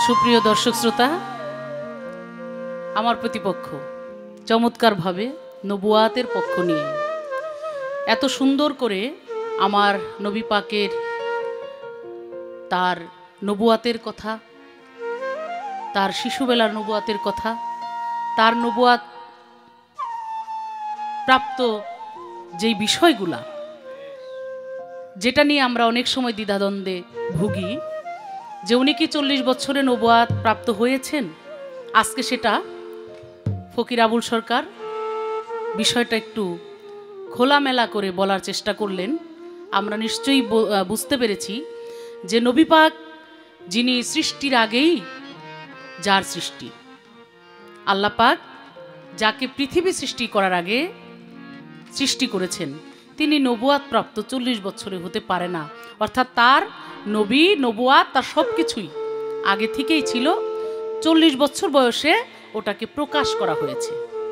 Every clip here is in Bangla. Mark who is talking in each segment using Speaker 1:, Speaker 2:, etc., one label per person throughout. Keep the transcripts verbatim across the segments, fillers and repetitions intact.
Speaker 1: সুপ্রিয় দর্শক শ্রোতা, আমার প্রতিপক্ষ চমৎকারভাবে নবুয়াতের পক্ষ নিয়ে এত সুন্দর করে আমার নবী পাকের তার নবুয়াতের কথা, তার শিশুবেলার নবুয়াতের কথা, তার নবুয়াত প্রাপ্ত যেই বিষয়গুলা যেটা নিয়ে আমরা অনেক সময় দ্বিধাদ্বন্দ্বে ভুগি যে উনি কি চল্লিশ বছরে নবুয়াত প্রাপ্ত হয়েছেন, আজকে সেটা ফকির আবুল সরকার বিষয়টা একটু খোলামেলা করে বলার চেষ্টা করলেন। আমরা নিশ্চয়ই বুঝতে পেরেছি যে নবী পাক যিনি সৃষ্টির আগেই যার সৃষ্টি, আল্লাহ পাক যাকে পৃথিবী সৃষ্টি করার আগে সৃষ্টি করেছেন, তিনি নবুয়াত প্রাপ্ত চল্লিশ বছরে হতে পারে না। অর্থাৎ তার নবী নবুয়াত তার সব কিছুই আগে থেকেই ছিল, চল্লিশ বছর বয়সে ওটাকে প্রকাশ করা হয়েছে।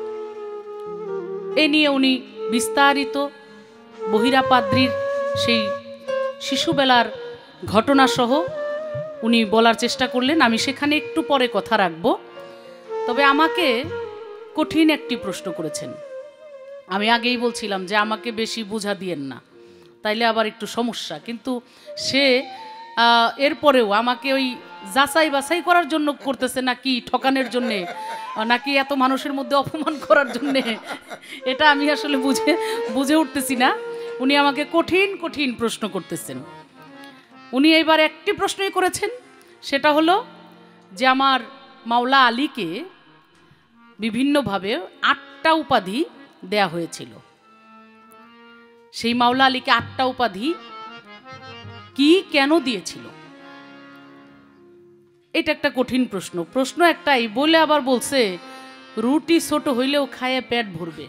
Speaker 1: এ নিয়ে উনি বিস্তারিত বহিরা পাদ্রির সেই শিশুবেলার ঘটনাসহ উনি বলার চেষ্টা করলেন। আমি সেখানে একটু পরে কথা রাখব। তবে আমাকে কঠিন একটি প্রশ্ন করেছেন। আমি আগেই বলছিলাম যে আমাকে বেশি বোঝা দিয়েন না, তাইলে আবার একটু সমস্যা। কিন্তু সে এরপরেও আমাকে ওই যাচাই বাছাই করার জন্য করতেছে, নাকি ঠকানোর জন্যে, নাকি এত মানুষের মধ্যে অপমান করার জন্যে, এটা আমি আসলে বুঝে বুঝে উঠতেছি না। উনি আমাকে কঠিন কঠিন প্রশ্ন করতেছেন। উনি এইবার একটি প্রশ্নই করেছেন, সেটা হলো যে আমার মাওলা আলীকে বিভিন্নভাবে আটটা উপাধি দেয়া হয়েছিল। সেই মাওলা আলীকে আটটা উপাধি কি কেন দিয়েছিল, এটা একটা কঠিন প্রশ্ন। প্রশ্ন একটাই, বলে আবার বলছে রুটি ছোট হইলেও খায়ে পেট ভরবে।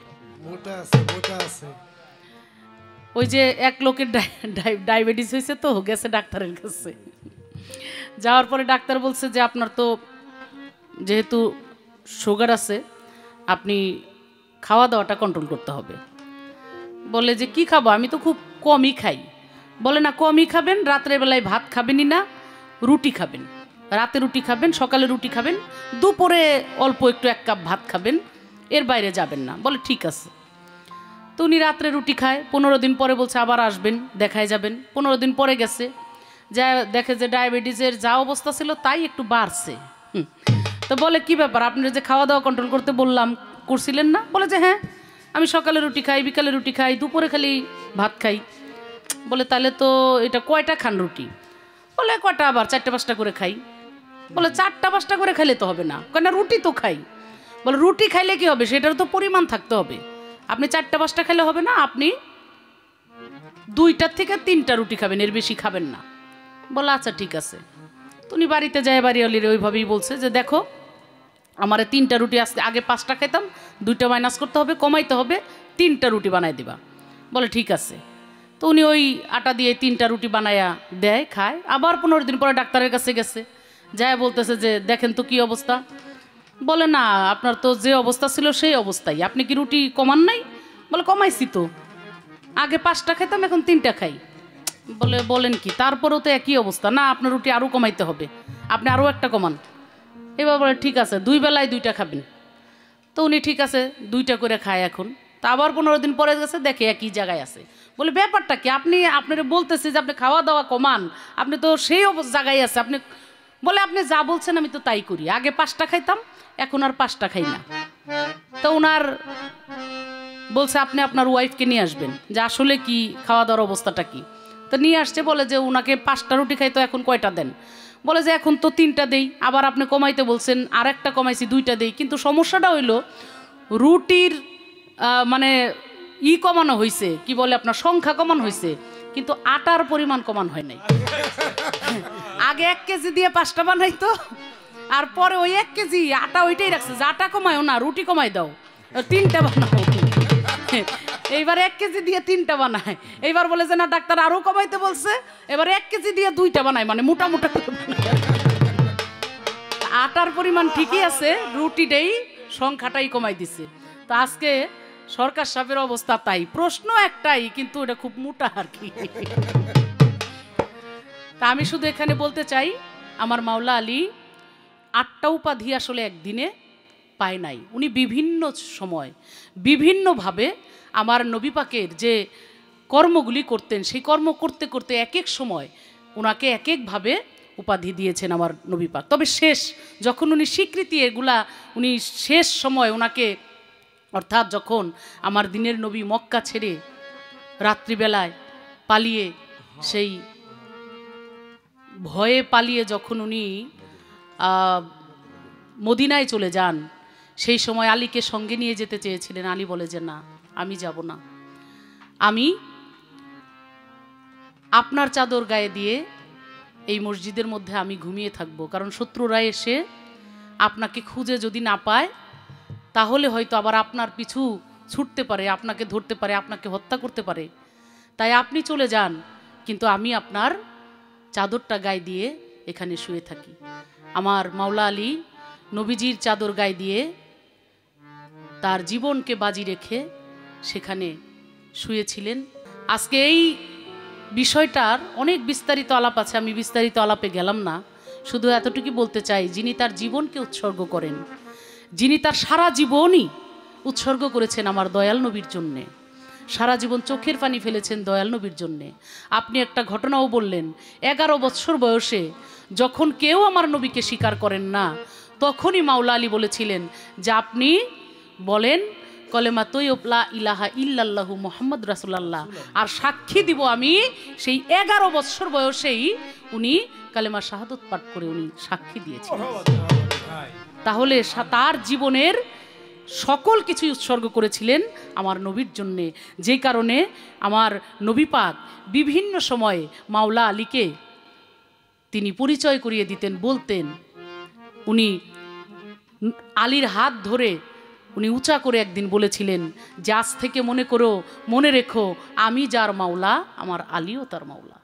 Speaker 1: ওই যে এক লোকের ডায়াবেটিস হয়েছে, তো গেছে ডাক্তারের কাছে। যাওয়ার পরে ডাক্তার বলছে যে আপনার তো যেহেতু সুগার আছে, আপনি খাওয়া দাওয়াটা কন্ট্রোল করতে হবে। বলে যে কি খাবো, আমি তো খুব কমই খাই। বলে না, কমই খাবেন, রাত্রের বেলায় ভাত খাবেনই না, রুটি খাবেন। রাতে রুটি খাবেন, সকালে রুটি খাবেন, দুপুরে অল্প একটু এক কাপ ভাত খাবেন, এর বাইরে যাবেন না। বলে ঠিক আছে। তো উনি রাত্রে রুটি খায়। পনেরো দিন পরে বলছে আবার আসবেন, দেখায় যাবেন। পনেরো দিন পরে গেছে, যা দেখে যে ডায়াবেটিসের যা অবস্থা ছিল তাই একটু বাড়ছে। হুম তো বলে কি ব্যাপার, আপনি যে খাওয়া দাওয়া কন্ট্রোল করতে বললাম করছিলেন না? বলে যে হ্যাঁ, আমি সকালে রুটি খাই, বিকালে রুটি খাই, দুপুরে খালি ভাত খাই। বলে তাহলে তো এটা কয়টা খান রুটি? বলে কয়টা, আবার চারটে পাঁচটা করে খাই। বলে চারটা পাঁচটা করে খাইলে তো হবে না, কেন রুটি তো খাই। বলে রুটি খাইলে কি হবে, সেটার তো পরিমাণ থাকতে হবে। আপনি চারটা পাঁচটা খাইলে হবে না, আপনি দুইটার থেকে তিনটা রুটি খাবেন, এর বেশি খাবেন না। বলে আচ্ছা ঠিক আছে। তুমি বাড়িতে যায় বাড়িওয়ালির ওইভাবেই বলছে যে দেখো, আমার তিনটা রুটি আজকে, আগে পাঁচটা খাইতাম, দুইটা মাইনাস করতে হবে, কমাইতে হবে, তিনটা রুটি বানাই দিবা। বলে ঠিক আছে। তো উনি ওই আটা দিয়ে তিনটা রুটি বানায়া দেয়, খায়। আবার পনেরো দিন পরে ডাক্তারের কাছে গেছে, যায় বলতেছে যে দেখেন তো কি অবস্থা। বলে না, আপনার তো যে অবস্থা ছিল সেই অবস্থায়, আপনি কি রুটি কমান নাই? বলে কমাইছি তো, আগে পাঁচটা খাইতাম, এখন তিনটা খাই। বলে বলেন কি, তারপরেও তো একই অবস্থা। না, আপনার রুটি আরও কমাইতে হবে, আপনি আরও একটা কমান। এবার বলে ঠিক আছে, দুই বেলায় দুইটা খাবেন। তো উনি ঠিক আছে, দুইটা করে খায় এখন। তা আবার পনেরো দিন পরে গেছে, দেখে একই জায়গায় আছে। বলে ব্যাপারটা কি, আপনি আপনারা বলতেছি যে আপনি খাওয়া দাওয়া কমান, আপনি তো সেই জায়গায় আছে। আপনি বলে আপনি যা বলছেন আমি তো তাই করি, আগে পাঁচটা খাইতাম, এখন আর পাঁচটা খাই না। তো ওনার বলছে আপনি আপনার ওয়াইফকে নিয়ে আসবেন, যে আসলে কি খাওয়া দাওয়ার অবস্থাটা কি। তো নিয়ে আসছে, বলে যে ওনাকে পাঁচটা রুটি খাইতো, এখন কয়টা দেন? বলে যে এখন তো তিনটা দেই, আবার আপনি কমাইতে বলছেন, আর একটা কমাইছি, দুইটা দেই। কিন্তু সমস্যাটা হইলো রুটির মানে ই কমানো হয়েছে, কি বলে আপনার সংখ্যা কমানো হয়েছে, কিন্তু আটার পরিমাণ কমান হয় নাই। আগে এক কেজি দিয়ে পাঁচটা বানাইতো, আর পরে ওই এক কেজি আটা ওইটাই রাখছে যে আটা কমায়ও না, রুটি কমাই দাও, তিনটা বানাও। এইবার এক কেজি দিয়ে তিনটা বানায়। এইবার বলে যে না, ডাক্তার আরো কমাইতে বলছে, এবার এক কেজি দিয়ে দুইটা বানায়, মানে মোটা মোটা করে বানায়। আটার পরিমাণ ঠিকই আছে, রুটিটাই সংখ্যাটাই কমাই দিছে। তো আজকে সরকার সাহেবের অবস্থা তাই। প্রশ্ন একটাই, কিন্তু এটা খুব মোটা আর কি। তা আমি শুধু এখানে বলতে চাই, আমার মাওলা আলী আটটা উপাধি আসলে একদিনে পায় নাই। উনি বিভিন্ন সময় বিভিন্নভাবে আমার নবী পাকের যে কর্মগুলি করতেন সেই কর্ম করতে করতে এক এক সময় ওনাকে এক একভাবে উপাধি দিয়েছেন আমার নবী পাক। তবে শেষ যখন উনি স্বীকৃতি এগুলা উনি শেষ সময় ওনাকে, অর্থাৎ যখন আমার দিনের নবী মক্কা ছেড়ে রাত্রিবেলায় পালিয়ে সেই ভয়ে পালিয়ে যখন উনি মদিনায় চলে যান, সেই সময় আলীকে সঙ্গে নিয়ে যেতে চেয়েছিলেন। আলী বলে যে না, আমি যাব না, আমি আপনার চাদর গায়ে দিয়ে এই মসজিদের মধ্যে আমি ঘুমিয়ে থাকব, কারণ শত্রুরা এসে আপনাকে খুঁজে যদি না পায় তাহলে হয়তো আবার আপনার পিছু ছুটতে পারে, আপনাকে ধরতে পারে, আপনাকে হত্যা করতে পারে। তাই আপনি চলে যান, কিন্তু আমি আপনার চাদরটা গায়ে দিয়ে এখানে শুয়ে থাকি। আমার মাওলা আলী নবীজির চাদর গায়ে দিয়ে তার জীবনকে বাজি রেখে সেখানে শুয়েছিলেন। আজকে এই বিষয়টার অনেক বিস্তারিত আলাপ আছে, আমি বিস্তারিত আলাপে গেলাম না, শুধু এতটুকু বলতে চাই, যিনি তার জীবনকে উৎসর্গ করেন, যিনি তার সারা জীবনই উৎসর্গ করেছেন আমার দয়াল নবীর জন্যে, সারা জীবন চোখের পানি ফেলেছেন দয়াল নবীর জন্যে। আপনি একটা ঘটনাও বললেন, এগারো বছর বয়সে যখন কেউ আমার নবীকে স্বীকার করেন না, তখনই মাওলা আলী বলেছিলেন যে আপনি বলেন কলেমা তৈয়ব লা ইলাহা ইল্লাল্লাহু মুহাম্মদ রাসূলুল্লাহ, আর সাক্ষী দিব আমি সেই এগারো বছর বয়সেই উনি কালেমা শাহাদত পাঠ করে উনি সাক্ষী দিয়েছিলেন। তাহলে তার জীবনের সকল কিছুই উৎসর্গ করেছিলেন আমার নবীর জন্যে, যে কারণে আমার নবী পাক বিভিন্ন সময়ে মাওলা আলীকে তিনি পরিচয় করিয়ে দিতেন, বলতেন, উনি আলীর হাত ধরে উনি উঁচা করে একদিন বলেছিলেন যে আজ থেকে মনে করো, মনে রেখো, আমি যার মাওলা আমার আলীও তার মাওলা,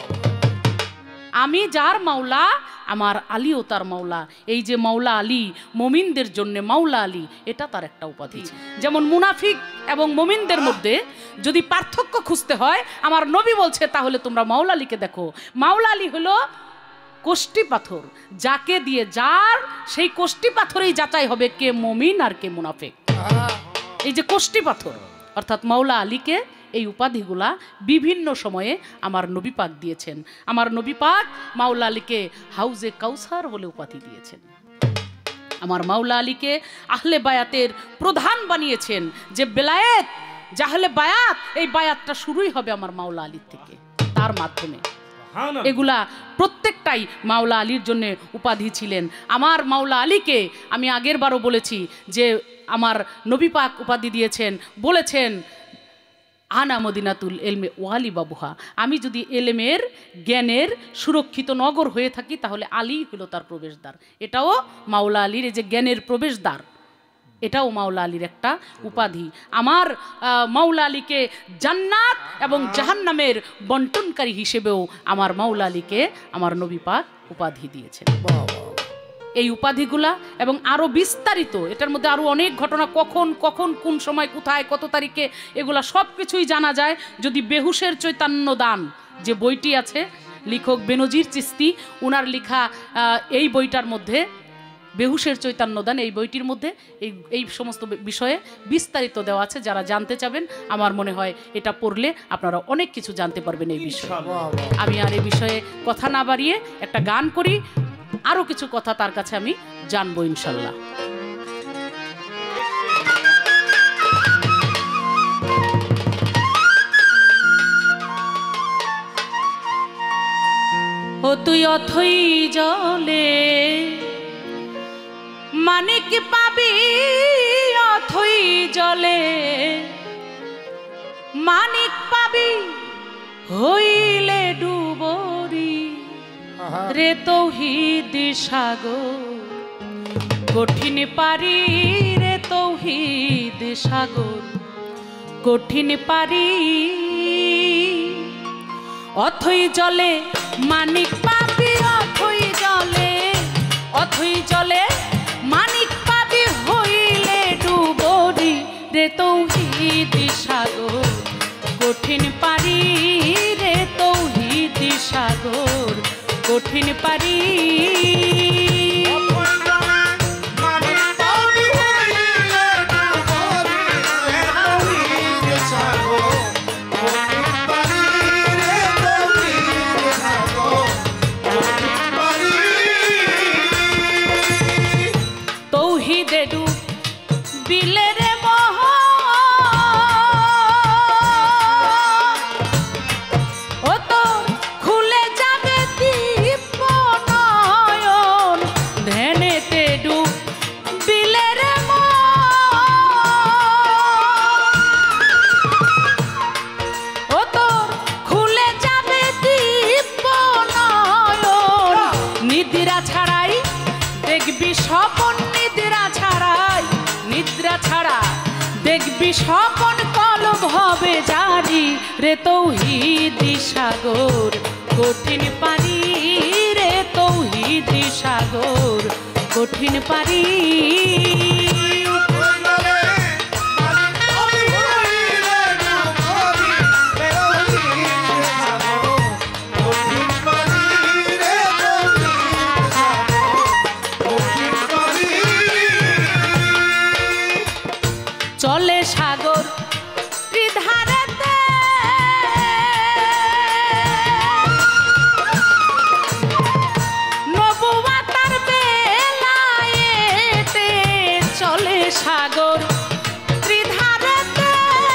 Speaker 1: আমি যার মাওলা আমার আলীও তার মাওলা। এই যে মাওলা আলী মুমিনদের জন্য মাওলা আলী, এটা তার একটা উপাধি। যেমন মুনাফিক এবং মুমিনদের মধ্যে যদি পার্থক্য খুঁজতে হয়, আমার নবী বলছে তাহলে তোমরা মাওলা আলীকে দেখো। মাওলা আলী হলো কোষ্টি পাথর, যাকে দিয়ে যার সেই কোষ্টি পাথরেই যাচাই হবে কে মুমিন আর কে মুনাফিক। এই যে কোষ্টি পাথর, অর্থাৎ মাওলা আলীকে এই উপাধিগুলা বিভিন্ন সময়ে আমার নবী পাক দিয়েছেন। আমার নবী পাক মাওলা আলীকে হাউজে কাউসার বলে উপাধি দিয়েছেন। আমার মাওলা আলীকে আহলে বায়াতের প্রধান বানিয়েছেন, যে বেলায়েত জাহলে বায়াত, এই বায়াতটা শুরুই হবে আমার মাওলা আলীর থেকে, তার মাধ্যমে। এগুলা প্রত্যেকটাই মাওলা আলীর জন্য উপাধি ছিলেন। আমার মাওলা আলীকে আমি আগের বারও বলেছি যে আমার নবী পাক উপাধি দিয়েছেন, বলেছেন আনা মদিনাতুল এলমে ওয়ালি বাবুহা, আমি যদি এলেমের জ্ঞানের সুরক্ষিত নগর হয়ে থাকি তাহলে আলী হলো তার প্রবেশদ্বার। এটাও মাওলা আলীর, এই যে জ্ঞানের প্রবেশদ্বার, এটাও মাওলা আলীর একটা উপাধি। আমার মাওলা আলীকে জান্নাত এবং জাহান্নামের বন্টনকারী হিসেবেও আমার মাওলা আলীকে আমার নবী পাক উপাধি দিয়েছেন। এই উপাধিগুলা এবং আরও বিস্তারিত, এটার মধ্যে আরও অনেক ঘটনা, কখন কখন কোন সময় কোথায় কত তারিখে, এগুলা সব কিছুই জানা যায় যদি বেহুশের চৈতন্য দান যে বইটি আছে, লেখক বেনজির চিস্তি, উনার লেখা এই বইটার মধ্যে বেহুশের চৈতন্য দান, এই বইটির মধ্যে এই এই সমস্ত বিষয়ে বিস্তারিত দেওয়া আছে। যারা জানতে চাবেন, আমার মনে হয় এটা পড়লে আপনারা অনেক কিছু জানতে পারবেন এই বিষয়ে। আমি আর এই বিষয়ে কথা না বাড়িয়ে একটা গান করি, আরো কিছু কথা তার কাছে আমি জানবো ইনশাল্লাহ। ও তুই অথই জলে মানিক পাবি, অথই জলে মানিক পাবি, হইলে ডুবরি রে তৌহিদ সাগর, কঠিন পারি রে তৌহিদ সাগর, কঠিন পারি। অথই জলে মানিক পাবি, অথই জলে, অথই জলে মানিক পাবি, হইলে ডুবরি রে তৌহিদ সাগর, কঠিন পারি রে তৌহিদ সাগর, কঠিন পারি। তৌহিদে ডুব বিলে রে মোহ ও তো খুলে যাবে দীপ নয়ন ধ্যানেতে ডুব বিলে রে ও তো খুলে যাবে দীপ নয়ন নিদ্রা ছাড়াই দেখবি স্বপন নিদ্রা ছাড়াই নিদ্রা ছাড়া দেখবি স্বপন কলব হবে জারি রে তৌহিদি সাগর কঠিন পারি রে তৌহিদি সাগর কঠিন পারি চলে সাগর ত্রিধারেতে নবুয়াতার বেলায়েতে চলে সাগর ত্রিধারেতে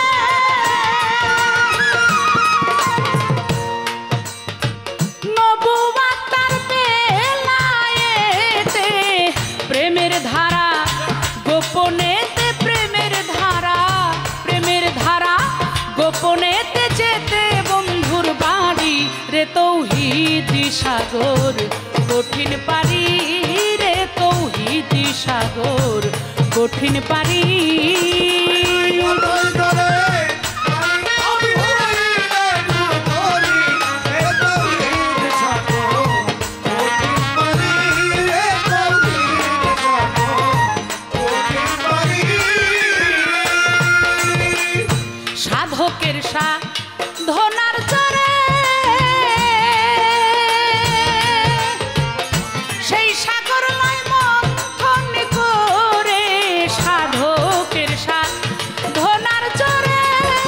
Speaker 1: নবুয়াতার বেলায়েতে প্রেমের ধারা গোপনেতে প্রেমের ধারা প্রেমের ধারা গোপনেতে যেতে বন্ধুর বাড়ি রে তৌহিদি সাগর কঠিন পারি রে তৌহিদি সাগর কঠিন পারি সাধকের সাধনার চরে সেই সাগর লয় মন্থন করে সাধকের সাধনার চরে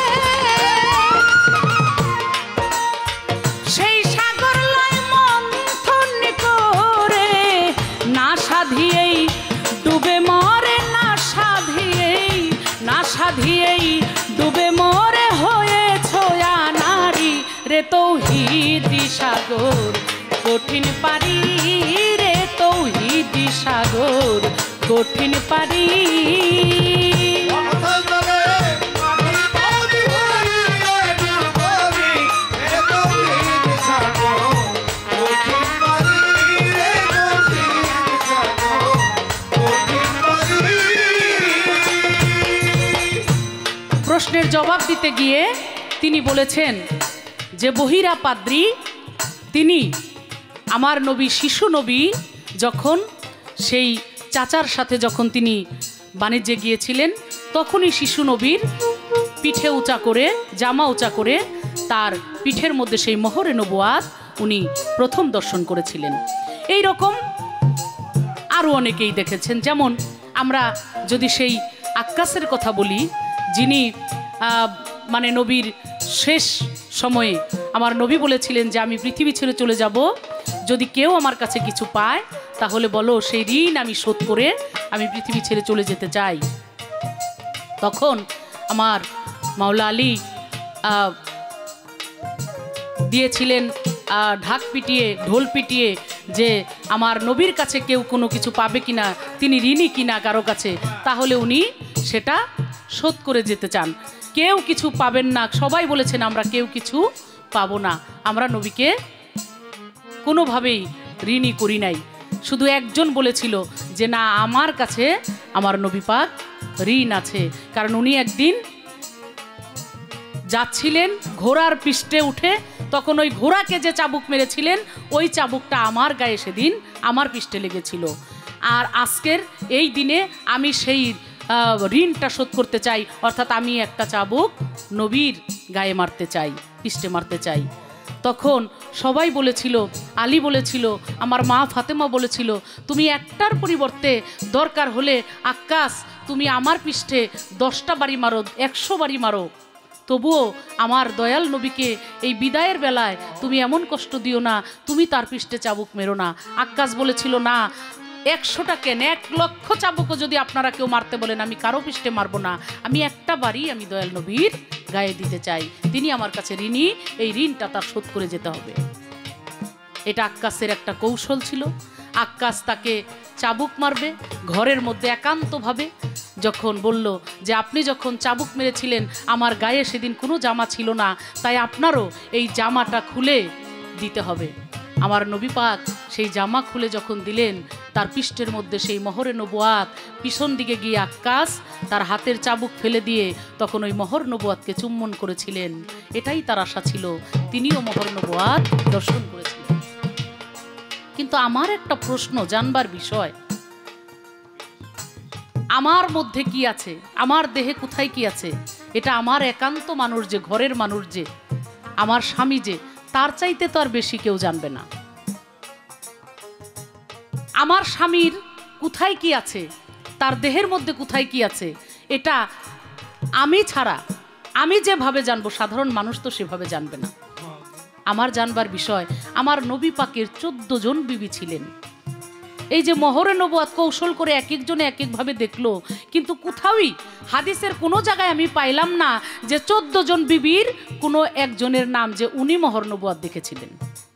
Speaker 1: সেই সাগর লয় মন্থন করে না সাধিয়েই ডুবে মরে না সাধিয়েই না সাধিয়েই ডুবে মরে হয়েছ নারী রে তৌহিদি সাগর কঠিন পারি রে তৌহিদি সাগর কঠিন পারি প্রশ্নের জবাব দিতে গিয়ে তিনি বলেছেন যে বহিরা পাদ্রী তিনি আমার নবী শিশু নবী যখন সেই চাচার সাথে যখন তিনি বাণিজ্যে গিয়েছিলেন তখনই শিশু নবীর পিঠে উঁচা করে জামা উঁচা করে তার পিঠের মধ্যে সেই মোহরে নবুয়াত উনি প্রথম দর্শন করেছিলেন। এই রকম আরও অনেকেই দেখেছেন। যেমন আমরা যদি সেই আক্কাসের কথা বলি যিনি মানে নবীর শেষ সময়ে আমার নবী বলেছিলেন যে আমি পৃথিবী ছেড়ে চলে যাব, যদি কেউ আমার কাছে কিছু পায় তাহলে বলো সেই ঋণ আমি শোধ করে আমি পৃথিবী ছেড়ে চলে যেতে চাই। তখন আমার মাওলা আলী দিয়েছিলেন ঢাক পিটিয়ে ঢোল পিটিয়ে যে আমার নবীর কাছে কেউ কোনো কিছু পাবে কিনা, তিনি ঋণী কিনা কারো কাছে, তাহলে উনি সেটা শোধ করে যেতে চান। কেউ কিছু পাবেন না, সবাই বলেছেন আমরা কেউ কিছু পাবো না, আমরা নবীকে কোনোভাবেই ঋণী করি নাই। শুধু একজন বলেছিল যে না, আমার কাছে আমার নবী পাক ঋণ আছে, কারণ উনি একদিন যাচ্ছিলেন ঘোড়ার পৃষ্ঠে উঠে, তখন ওই ঘোড়াকে যে চাবুক মেরেছিলেন ওই চাবুকটা আমার গায়ে সেদিন আমার পৃষ্ঠে লেগেছিল। আর আজকের এই দিনে আমি সেই ঋণটা শোধ করতে চাই, অর্থাৎ আমি একটা চাবুক নবীর গায়ে মারতে চাই, পৃষ্ঠে মারতে চাই। তখন সবাই বলেছিল, আলী বলেছিল, আমার মা ফাতেমা বলেছিল, তুমি একটার পরিবর্তে দরকার হলে আক্কাস তুমি আমার পৃষ্ঠে দশটা বাড়ি মারো, একশো বাড়ি মারো, তবুও আমার দয়াল নবীকে এই বিদায়ের বেলায় তুমি এমন কষ্ট দিও না, তুমি তার পৃষ্ঠে চাবুক মেরো না। আক্কাস বলেছিল না, একশোটা কেন, এক লক্ষ চাবুকও যদি আপনারা কেউ মারতে বলেন, আমি কারো পৃষ্ঠে মারবো না। আমি একটা বাড়ি আমি দয়াল নবীর গায়ে দিতে চাই। তিনি আমার কাছে ঋণী, এই ঋণটা তার শোধ করে যেতে হবে। এটা আক্কাসের একটা কৌশল ছিল। আক্কাস তাকে চাবুক মারবে, ঘরের মধ্যে একান্তভাবে যখন বলল যে আপনি যখন চাবুক মেরেছিলেন আমার গায়ে সেদিন কোনো জামা ছিল না, তাই আপনারও এই জামাটা খুলে দিতে হবে। আমার নবী পাক সেই জামা খুলে যখন দিলেন, তার পৃষ্ঠের মধ্যে সেই মোহরে নবুয়াত, পিছন দিকে গিয়ে আক্কাস তার হাতের চাবুক ফেলে দিয়ে তখন ওই মোহর নবুয়াতকে চুম্বন করেছিলেন। এটাই তার আশা ছিল, তিনিও মোহর নবুয়াত দর্শন করেছিলেন। কিন্তু আমার একটা প্রশ্ন, জানবার বিষয়, আমার মধ্যে কি আছে, আমার দেহে কোথায় কি আছে, এটা আমার একান্ত মানুষ যে, ঘরের মানুষ যে, আমার স্বামী যে, তার চাইতে তো আর বেশি কেউ জানবে না। আমার স্বামীর কোথায় কি আছে, তার দেহের মধ্যে কোথায় কি আছে, এটা আমি ছাড়া আমি যেভাবে জানবো সাধারণ মানুষ তো সেভাবে জানবে না। আমার জানবার বিষয়, আমার নবী পাকের চোদ্দ জন বিবি ছিলেন। এই যে মোহরে নবুয়াত কৌশল করে এক একজনে এক একভাবে দেখলো, কিন্তু কোথাওই হাদিসের কোনো জায়গায় আমি পাইলাম না যে চোদ্দ জন বিবির কোনো একজনের নাম যে উনি মোহর নবুয়াত দেখেছিলেন।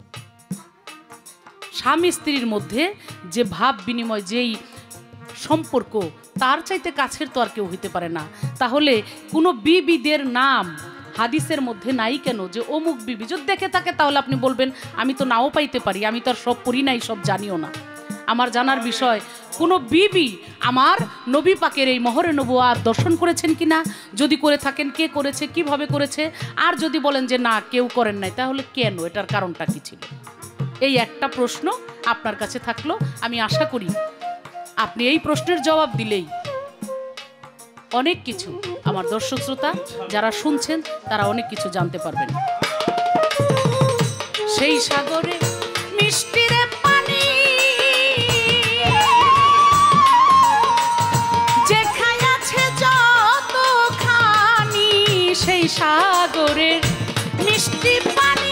Speaker 1: স্বামী স্ত্রীর মধ্যে যে ভাব বিনিময়, যেই সম্পর্ক, তার চাইতে কাছের তো আর কেউ হইতে পারে না। তাহলে কোনো বিবিদের নাম হাদিসের মধ্যে নাই কেন, যে অমুক বিবি? যদি দেখে থাকে তাহলে আপনি বলবেন আমি তো নাও পাইতে পারি, আমি তো আর সব পড়ি নাই, সব জানিও না। আমার জানার বিষয়, কোনো বিবি আমার নবী পাকের এই মোহরে নবুয়াত দর্শন করেছেন কিনা, যদি করে থাকেন কে করেছে, কিভাবে করেছে, আর যদি বলেন যে না কেউ করেন নাই, তাহলে কেন, এটার কারণটা কি ছিল? এই একটা প্রশ্ন আপনার কাছে থাকলো। আমি আশা করি আপনি এই প্রশ্নের জবাব দিলেই অনেক কিছু আমার দর্শক শ্রোতা যারা শুনছেন তারা অনেক কিছু জানতে পারবেন। সেই সাগরে মিষ্টি রে পানি, যে খাইয়াছে যতখানি, সেই সাগরে মিষ্টি পানি,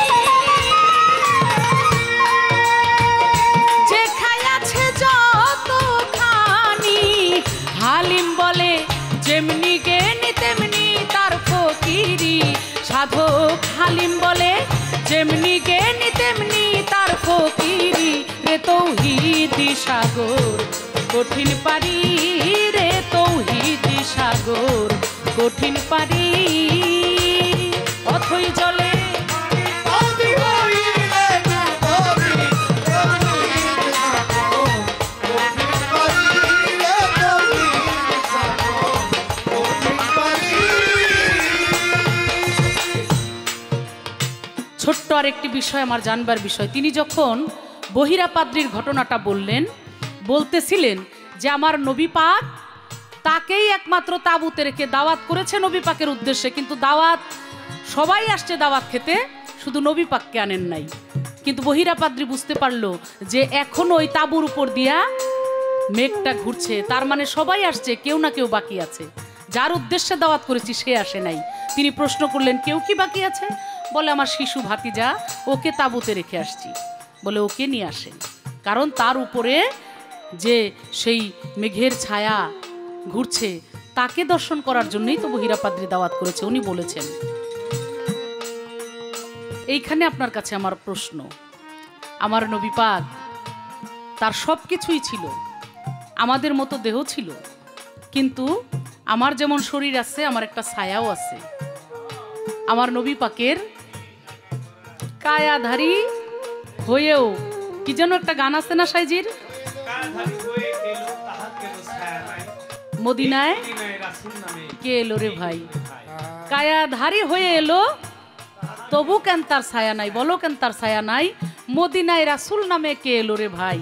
Speaker 1: যে খাইয়াছে যতখানি, হালিম বলে যেমনি জ্ঞানী তেমনি তার ফকিরি, সাধক হালিম বলে যেমনি জ্ঞানী তেমনি তার ফকিরি, রে তৌহিদি সাগর কঠিন পারি, রে তৌহিদি সাগর কঠিন পারি, অথই জলে ছোট্ট আর একটি বিষয় আমার জানবার বিষয়। তিনি যখন বহিরা পাদ্রীর ঘটনাটা বললেন, বলতেছিলেন যে আমার নবী পাক তাকেই একমাত্র তাঁবুতে রেখে দাওয়াত করেছে নবী পাকের উদ্দেশ্যে, কিন্তু দাওয়াত সবাই আসছে দাওয়াত খেতে, শুধু নবী পাককে আনেন নাই। কিন্তু বহিরা পাদ্রী বুঝতে পারলো যে এখন ওই তাঁবুর উপর দিয়া মেঘটা ঘুরছে, তার মানে সবাই আসছে, কেউ না কেউ বাকি আছে। যার উদ্দেশ্যে দাওয়াত করেছি সে আসে নাই। তিনি প্রশ্ন করলেন কেউ কি বাকি আছে? বলে আমার শিশু ভাতিজা, ওকে তাঁবুতে রেখে আসছি। বলে ওকে নিয়ে আসেন, কারণ তার উপরে যে সেই মেঘের ছায়া ঘুরছে তাকে দর্শন করার জন্যই তো বহিরা পাদ্রী দাওয়াত করেছে, উনি বলেছেন। এইখানে আপনার কাছে আমার প্রশ্ন, আমার নবী পাক তার সব কিছুই ছিল, আমাদের মতো দেহ ছিল, কিন্তু আমার যেমন শরীর আছে আমার একটা ছায়াও আছে। আমার নবী পাকের কায়াধারী হয়েও, কি যেন একটা গান আছে না সাইজির, মদিনায় কে এলো রে ভাই, কায়াধারী হয়ে এলো তবু কেন তার ছায়া নাই, বলো কেন তার ছায়া নাই, মদিনায় রাসূল নামে কে এলো রে ভাই।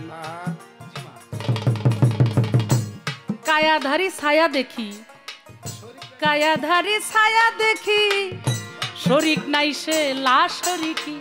Speaker 1: কায়াধারী ছায়া দেখি, কায়াধারী ছায়া দেখি, শরিক নাই সে লা শরিকি,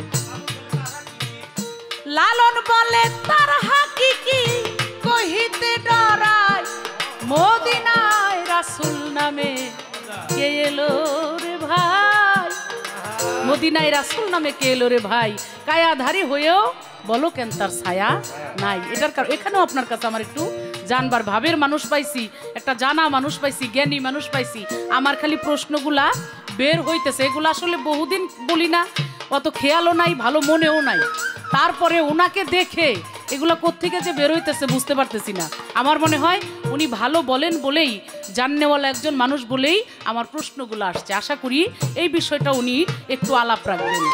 Speaker 1: লালন বলে তার হাকিকি, কহিতে ডরায় মদিনায় রাসূল নামে কে এলো রে ভাই, মদিনায় রাসূল নামে কে এলো রে ভাই। কায়াধারী হয়েও বলো কেন তার ছায়া নাই। এটার কারণ এখানেও আপনার কাছে আমার একটু জানবার ভাবের মানুষ পাইছি, একটা জানা মানুষ পাইছি, জ্ঞানী মানুষ পাইছি। আমার খালি প্রশ্নগুলা বের হইতেছে, এগুলো আসলে বহুদিন বলি না, অত খেয়ালও নাই, ভালো মনেও নাই। তারপরে ওনাকে দেখে এগুলো কোত্থেকে যে বের হইতেছে বুঝতে পারতেছি না। আমার মনে হয় উনি ভালো বলেন বলেই, জাননেওয়ালা একজন মানুষ বলেই আমার প্রশ্নগুলো আসছে। আশা করি এই বিষয়টা উনি একটু আলাপ রাখবেন।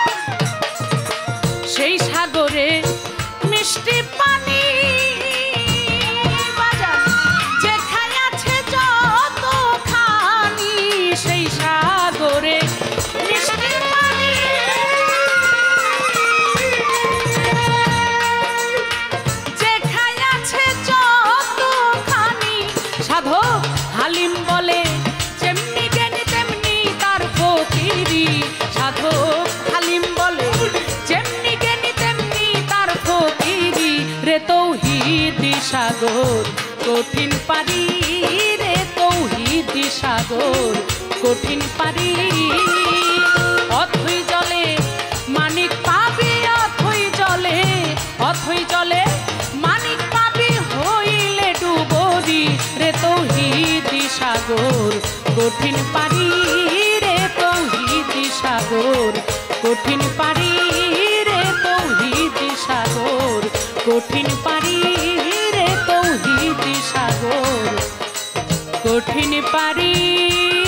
Speaker 1: সেই সাগরে মিষ্টি পানি যেখানে আছে যতখানি, সেই সাগরে মিষ্টি পানি যেখানে আছে যতখানি, সাধক হালিম বলে যেমনি জ্ঞানী তেমনি তার ফকিরি। সাধক হালিম বলে যেমনি জ্ঞানী তেমনি তার ফকিরি। রে তৌহিদি সাগর কঠিন পারি, রে তৌহিদি সাগর কঠিন পারি। অথই জলে মানিক পাবি, অথই জলে, অথই জলে মানিক পাবি হইলে ডুবরি। রে তৌহিদি সাগর কঠিন পারি, রে তৌহিদি সাগর কঠিন পারি, রে তৌহিদি সাগর কঠিন পারি, রে তৌহিদি সাগর কঠিন পারি।